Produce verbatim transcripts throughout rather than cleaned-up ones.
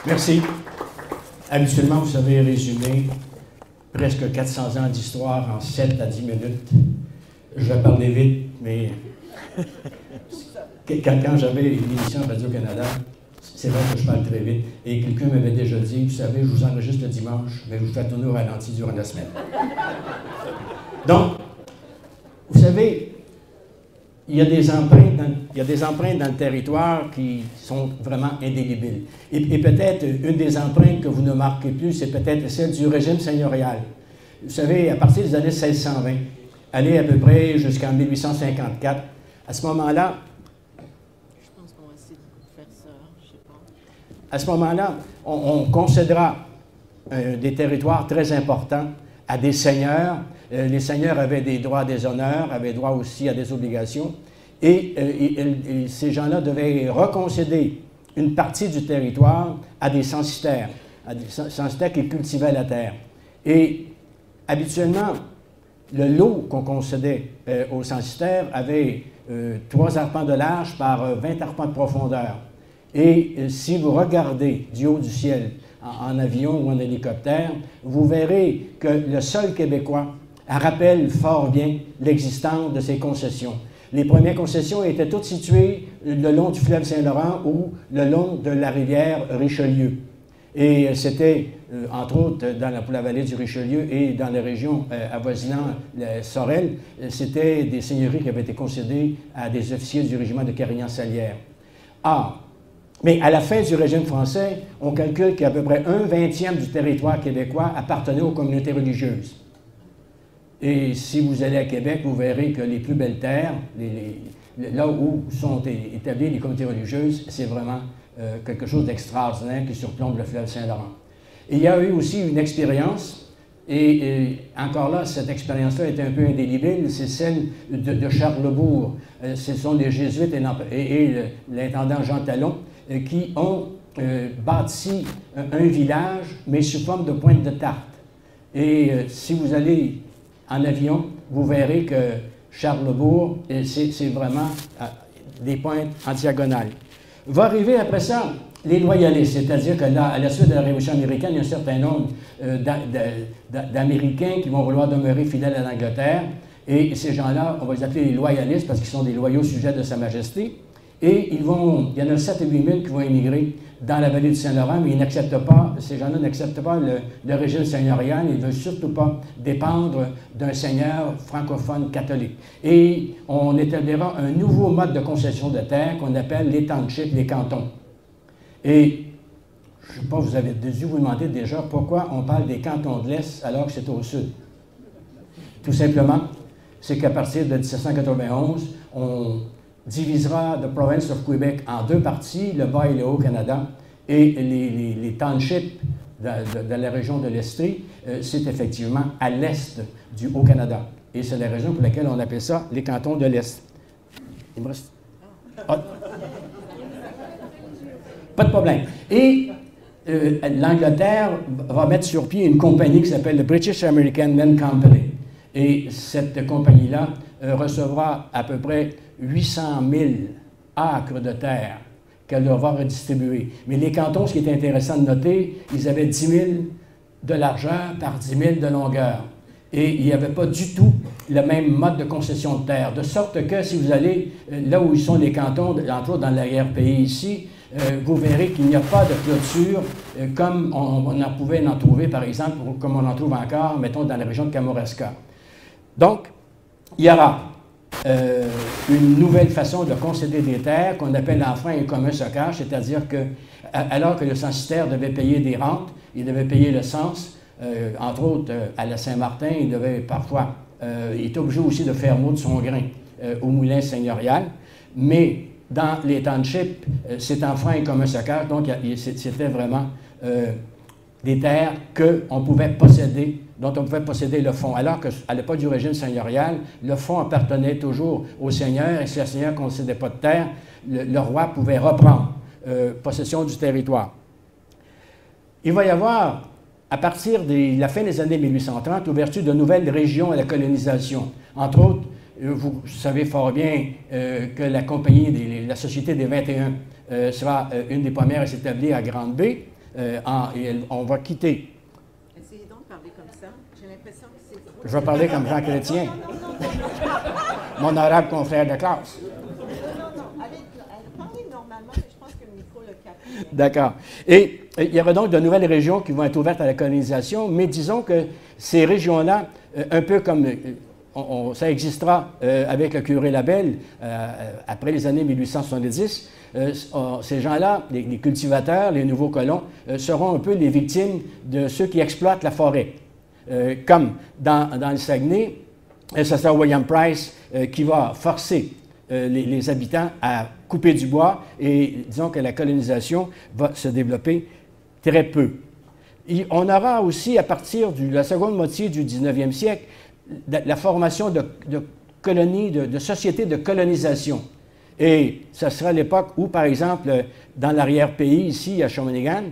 Merci. Habituellement, vous savez résumer presque quatre cents ans d'histoire en sept à dix minutes. Je vais parler vite, mais quand, quand j'avais une émission à Radio-Canada, c'est vrai que je parle très vite, et quelqu'un m'avait déjà dit, vous savez, je vous enregistre le dimanche, mais je vous fais tourner au ralenti durant la semaine. Donc, vous savez, il y a des empreintes dans, il y a des empreintes dans le territoire qui sont vraiment indélébiles. Et, et peut-être une des empreintes que vous ne marquez plus, c'est peut-être celle du régime seigneurial. Vous savez, à partir des années seize cent vingt, aller à peu près jusqu'en mille huit cent cinquante-quatre, à ce moment-là, je pense qu'on va essayer de faire ça, je sais pas. À ce moment-là, on, on concédera euh, des territoires très importants à des seigneurs. Euh, les seigneurs avaient des droits, des honneurs, avaient droit aussi à des obligations. Et, euh, et, et ces gens-là devaient reconcéder une partie du territoire à des censitaires, à des censitaires qui cultivaient la terre. Et habituellement, le lot qu'on concédait euh, aux censitaires avait euh, trois arpents de large par euh, vingt arpents de profondeur. Et euh, si vous regardez du haut du ciel, en, en avion ou en hélicoptère, vous verrez que le sol québécois rappelle fort bien l'existence de ces concessions. Les premières concessions étaient toutes situées le long du fleuve Saint-Laurent ou le long de la rivière Richelieu. Et c'était, euh, entre autres, dans la, pour la vallée du Richelieu et dans les régions euh, avoisinant la Sorel, c'était des seigneuries qui avaient été concédées à des officiers du régiment de Carignan-Salière. Ah, mais à la fin du régime français, on calcule qu'à peu près un vingtième du territoire québécois appartenait aux communautés religieuses. Et si vous allez à Québec, vous verrez que les plus belles terres, les, les, là où sont établies les communautés religieuses, c'est vraiment euh, quelque chose d'extraordinaire qui surplombe le fleuve Saint-Laurent. Il y a eu aussi une expérience, et, et encore là, cette expérience-là est un peu indélébile, c'est celle de, de Charlesbourg. Euh, ce sont les Jésuites et, et, et l'intendant Jean Talon euh, qui ont euh, bâti un, un village, mais sous forme de pointe de tarte. Et euh, si vous allez en avion, vous verrez que Charlesbourg, c'est vraiment euh, des pointes en diagonale. Va arriver après ça les loyalistes, c'est-à-dire que là, à la suite de la Révolution américaine, il y a un certain nombre euh, d'Américains qui vont vouloir demeurer fidèles à l'Angleterre, et ces gens-là, on va les appeler les loyalistes parce qu'ils sont des loyaux sujets de Sa Majesté, et ils vont, il y en a sept à huit mille qui vont émigrer dans la vallée du Saint-Laurent, mais ils n'acceptent pas, ces gens-là n'acceptent pas le, le régime seigneurial, ils ne veulent surtout pas dépendre d'un seigneur francophone catholique. Et on établira un nouveau mode de concession de terre qu'on appelle les townships, les cantons. Et je ne sais pas, vous avez dû vous demander déjà pourquoi on parle des cantons de l'Est alors que c'est au sud. Tout simplement, c'est qu'à partir de mille sept cent quatre-vingt-onze, on divisera the province of Québec en deux parties, le Bas et le Haut-Canada, et les, les, les townships de, de, de la région de l'Estrie, euh, c'est effectivement à l'est du Haut-Canada. Et c'est la raison pour laquelle on appelle ça les cantons de l'Est. Il me reste... Ah. Pas de problème. Et euh, l'Angleterre va mettre sur pied une compagnie qui s'appelle le British American Men Company. Et cette compagnie-là euh, recevra à peu près huit cent mille acres de terre qu'elle va redistribuer. Mais les cantons, ce qui est intéressant de noter, ils avaient dix mille de largeur par dix mille de longueur. Et il n'y avait pas du tout le même mode de concession de terre. De sorte que si vous allez là où ils sont les cantons, entre autres dans l'arrière-pays ici, euh, vous verrez qu'il n'y a pas de clôture euh, comme on, on en pouvait en trouver, par exemple, comme on en trouve encore, mettons, dans la région de Kamouraska. Donc, il y aura Euh, une nouvelle façon de concéder des terres qu'on appelle l'emprunt et commun stockage, c'est-à-dire que, alors que le censitaire devait payer des rentes, il devait payer le cens, euh, entre autres euh, à la Saint-Martin, il devait parfois, euh, il était obligé aussi de faire moudre son grain euh, au moulin seigneurial, mais dans les townships, euh, c'est emprunt et commun stockage, donc c'était vraiment euh, des terres qu'on pouvait posséder, dont on pouvait posséder le fonds. Alors qu'à l'époque du régime seigneurial, le fonds appartenait toujours au seigneur, et si le seigneur ne concédait pas de terre, le, le roi pouvait reprendre euh, possession du territoire. Il va y avoir, à partir de la fin des années mille huit cent trente, l'ouverture de nouvelles régions à la colonisation. Entre autres, vous savez fort bien euh, que la compagnie, des, la Société des vingt et un euh, sera euh, une des premières à s'établir à Grande-Bay. euh, en, et on va quitter. Essayez donc de parler comme ça. J'ai l'impression que c'est trop... Je vais parler comme Jean Chrétien, mon honorable confrère de classe. Non, non, non. Allez, parlez normalement, mais je pense que le micro le capte. D'accord. Et il y aura donc de nouvelles régions qui vont être ouvertes à la colonisation, mais disons que ces régions-là, euh, un peu comme... Euh, On, on, ça existera euh, avec le curé Labelle euh, après les années mille huit cent soixante-dix. Euh, on, ces gens-là, les, les cultivateurs, les nouveaux colons, euh, seront un peu les victimes de ceux qui exploitent la forêt. Euh, comme dans, dans le Saguenay, euh, ce sera William Price euh, qui va forcer euh, les, les habitants à couper du bois et disons que la colonisation va se développer très peu. Et on aura aussi, à partir de la seconde moitié du dix-neuvième siècle, la formation de, de colonies, de, de sociétés de colonisation. Et ce sera l'époque où, par exemple, dans l'arrière-pays, ici, à Shawinigan,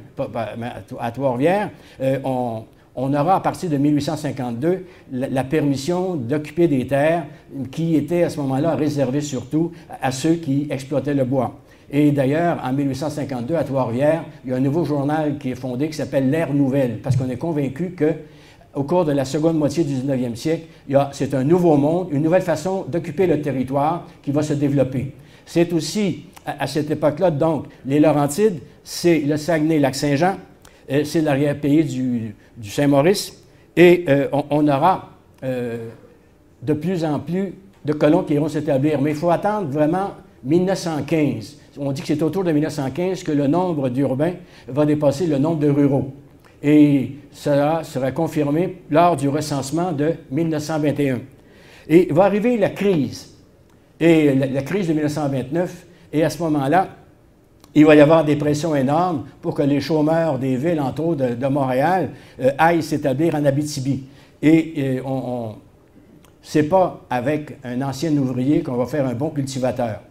à Trois-Rivières, euh, on, on aura, à partir de mille huit cent cinquante-deux, la, la permission d'occuper des terres qui étaient à ce moment-là réservées surtout à ceux qui exploitaient le bois. Et d'ailleurs, en mille huit cent cinquante-deux, à Trois-Rivières, il y a un nouveau journal qui est fondé qui s'appelle l'Ère Nouvelle, parce qu'on est convaincu que au cours de la seconde moitié du dix-neuvième siècle, c'est un nouveau monde, une nouvelle façon d'occuper le territoire qui va se développer. C'est aussi, à, à cette époque-là, donc, les Laurentides, c'est le Saguenay-Lac-Saint-Jean, euh, c'est l'arrière-pays du, du Saint-Maurice, et euh, on, on aura euh, de plus en plus de colons qui iront s'établir. Mais il faut attendre vraiment mille neuf cent quinze. On dit que c'est autour de mille neuf cent quinze que le nombre d'urbains va dépasser le nombre de ruraux. Et cela sera confirmé lors du recensement de mille neuf cent vingt et un. Et va arriver la crise, et la, la crise de mille neuf cent vingt-neuf, et à ce moment-là, il va y avoir des pressions énormes pour que les chômeurs des villes, entre autres de, de Montréal, euh, aillent s'établir en Abitibi. Et, et on, on c'est pas avec un ancien ouvrier qu'on va faire un bon cultivateur.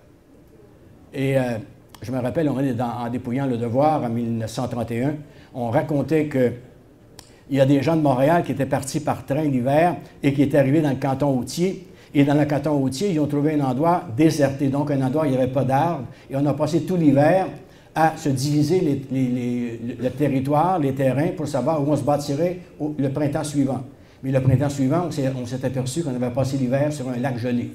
Et euh, je me rappelle, on est dans, en dépouillant le devoir en mille neuf cent trente et un, on racontait qu'il y a des gens de Montréal qui étaient partis par train l'hiver et qui étaient arrivés dans le canton Hautier. Et dans le canton Hautier, ils ont trouvé un endroit déserté, donc un endroit où il n'y avait pas d'arbres. Et on a passé tout l'hiver à se diviser les, les, les, le territoire, les terrains, pour savoir où on se bâtirait au, le printemps suivant. Mais le printemps suivant, on s'est aperçu qu'on avait passé l'hiver sur un lac gelé.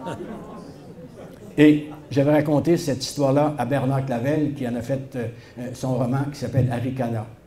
Et j'avais raconté cette histoire-là à Bernard Clavel, qui en a fait euh, son roman qui s'appelle Haricana.